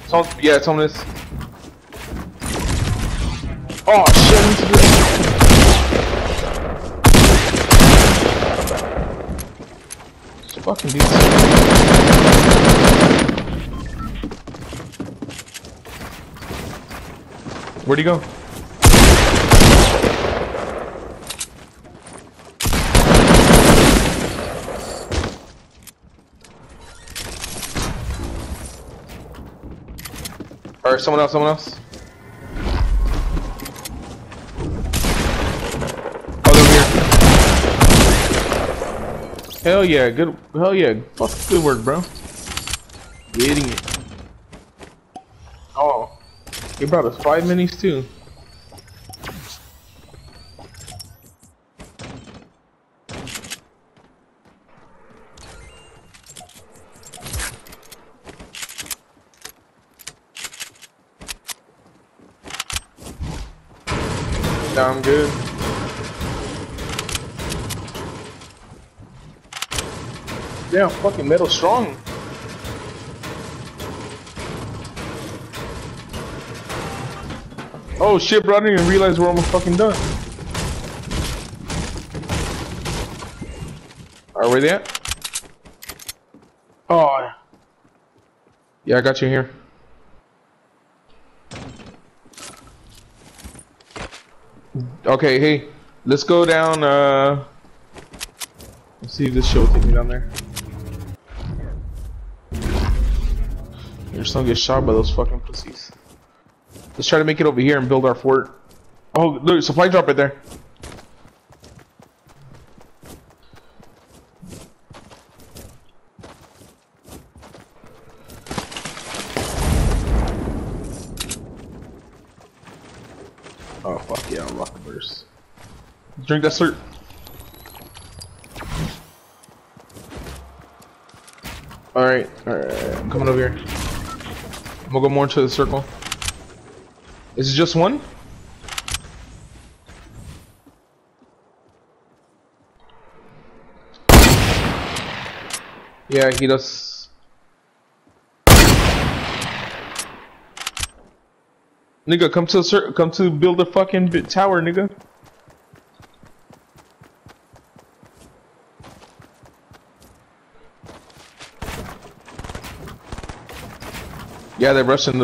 Yeah, it's on this. Oh shit! This fucking dude. Where'd he go? Alright, someone else, someone else. Oh, they're here. Hell yeah, good. Hell yeah, fuck, good work, bro. Getting it. Oh, he brought us 5 minis too. I'm good. Yeah, fucking metal strong. Oh shit, bro, I didn't even realize we're almost fucking done. Alright, where they at? Oh. Yeah, I got you here. Okay, hey, let's go down, let's see if this shit will take me down there. You're just gonna get shot by those fucking pussies. Let's try to make it over here and build our fort. Oh, look, supply drop right there. Oh fuck yeah, rocket burst. Drink that slurp. Alright, I'm coming over here. I'm gonna go more into the circle. Is it just one? Yeah, he does. Nigga, come to build a fucking tower, nigga. Yeah, they're rushing.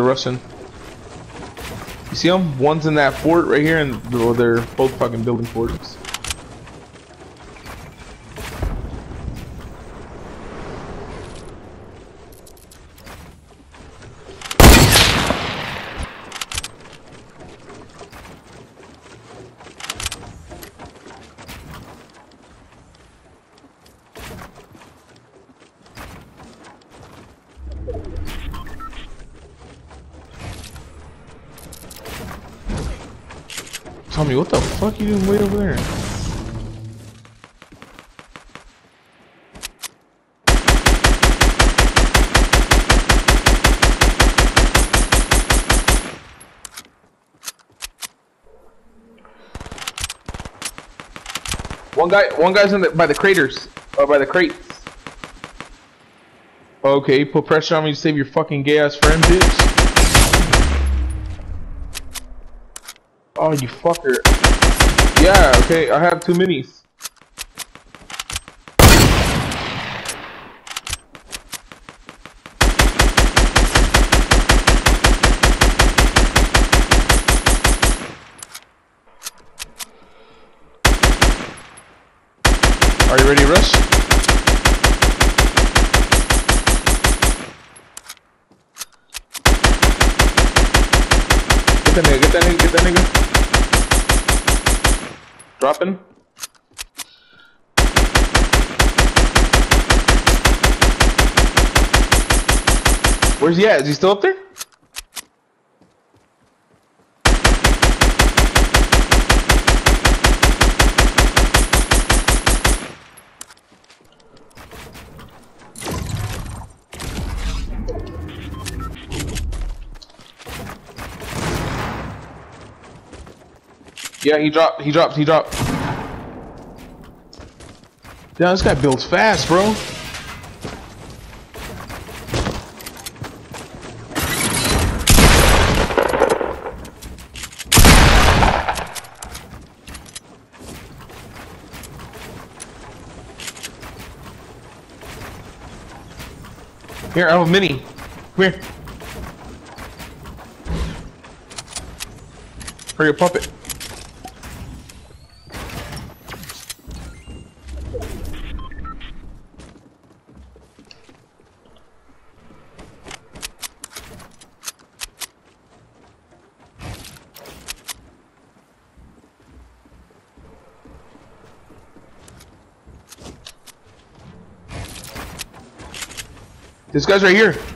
You see them? One's in that fort right here, and they're both fucking building forts. Tommy, what the fuck you doing way over there? One guy's by the craters, or by the crates. Okay, put pressure on me to save your fucking gay ass friend, bitch. Oh, you fucker. Yeah, okay, I have 2 minis. Are you ready to rush? Get that nigga. Dropping. Where's he at? Is he still up there? Yeah, he dropped. Damn, this guy builds fast, bro. Here, I have a mini. Come here. Hurry up, puppet. This guy's right here.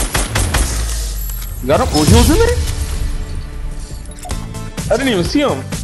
Got him? Oh, he was in there? I didn't even see him.